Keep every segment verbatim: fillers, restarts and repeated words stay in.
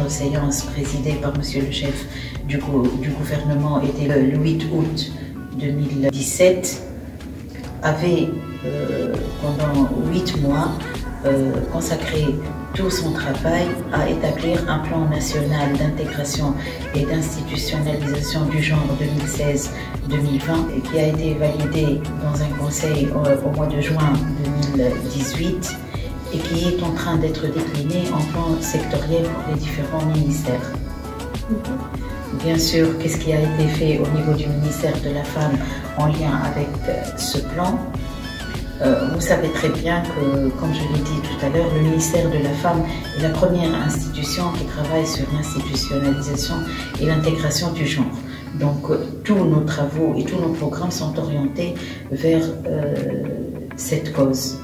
dernière séance présidée par Monsieur le chef du, du gouvernement était le, le huit août deux mille dix-sept, avait euh, pendant huit mois euh, consacré tout son travail à établir un plan national d'intégration et d'institutionnalisation du genre deux mille seize deux mille vingt qui a été validé dans un conseil au, au mois de juin deux mille dix-huit et qui est en train d'être décliné en plan sectoriel pour les différents ministères. Bien sûr, qu'est-ce qui a été fait au niveau du ministère de la Femme en lien avec ce plan? Euh, vous savez très bien que, comme je l'ai dit tout à l'heure, le ministère de la Femme est la première institution qui travaille sur l'institutionnalisation et l'intégration du genre. Donc, euh, tous nos travaux et tous nos programmes sont orientés vers euh, cette cause.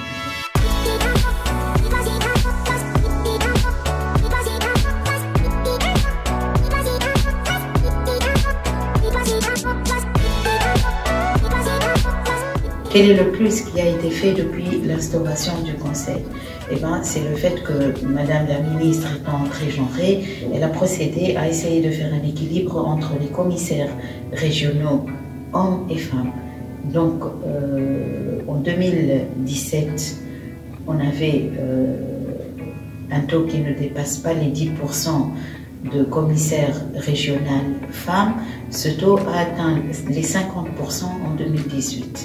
Quel est le plus qui a été fait depuis l'instauration du Conseil? Eh ben, c'est le fait que Madame la ministre étant très genrée, elle a procédé à essayer de faire un équilibre entre les commissaires régionaux, hommes et femmes. Donc, euh, en deux mille dix-sept, on avait euh, un taux qui ne dépasse pas les dix pour cent de commissaires régionales femmes. Ce taux a atteint les cinquante pour cent en deux mille dix-huit.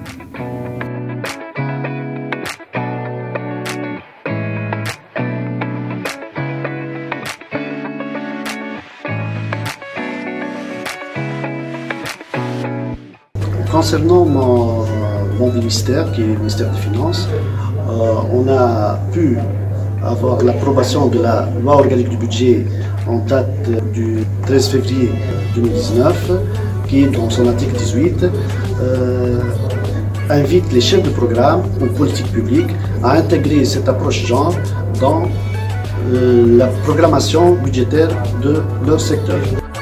Concernant mon, mon ministère, qui est le ministère des Finances, euh, on a pu avoir l'approbation de la loi organique du budget en date du treize février deux mille dix-neuf, qui, dans son article dix-huit, euh, invite les chefs de programme ou politiques publiques à intégrer cette approche genre dans euh, la programmation budgétaire de leur secteur.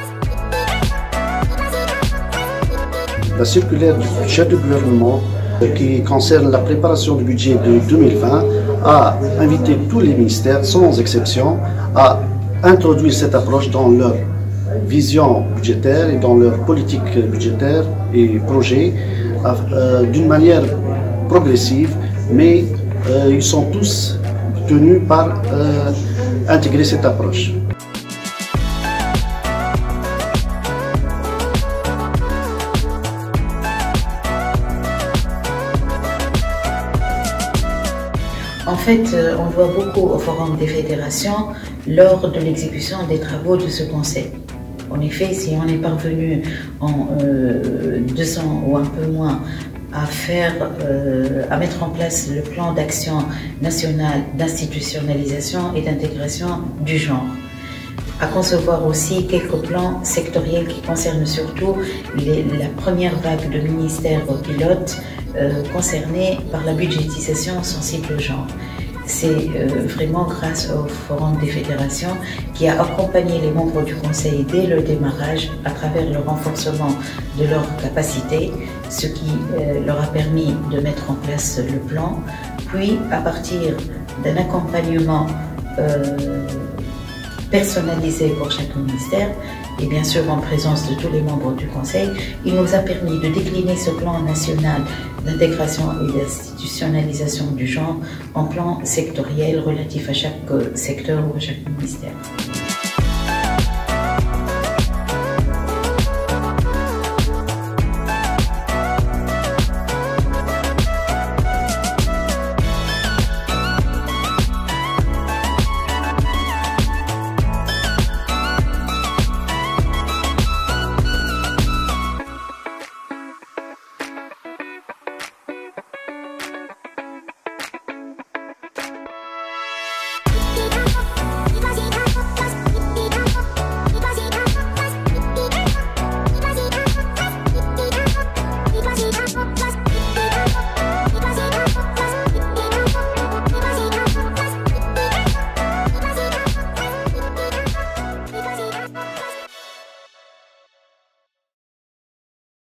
La circulaire du chef de gouvernement qui concerne la préparation du budget de deux mille vingt a invité tous les ministères, sans exception, à introduire cette approche dans leur vision budgétaire et dans leur politique budgétaire et projet euh, d'une manière progressive, mais euh, ils sont tous tenus par euh, intégrer cette approche. En fait, on doit beaucoup au Forum des fédérations lors de l'exécution des travaux de ce conseil. En effet, si on est parvenu en euh, deux ans ou un peu moins à faire, euh, à mettre en place le plan d'action national d'institutionnalisation et d'intégration du genre, à concevoir aussi quelques plans sectoriels qui concernent surtout les, la première vague de ministères pilotes euh, concernés par la budgétisation sensible au genre. C'est euh, vraiment grâce au Forum des fédérations qui a accompagné les membres du Conseil dès le démarrage à travers le renforcement de leurs capacités, ce qui euh, leur a permis de mettre en place le plan, puis à partir d'un accompagnement euh, personnalisé pour chaque ministère et bien sûr en présence de tous les membres du Conseil, il nous a permis de décliner ce plan national d'intégration et d'institutionnalisation du genre en plan sectoriel relatif à chaque secteur ou à chaque ministère.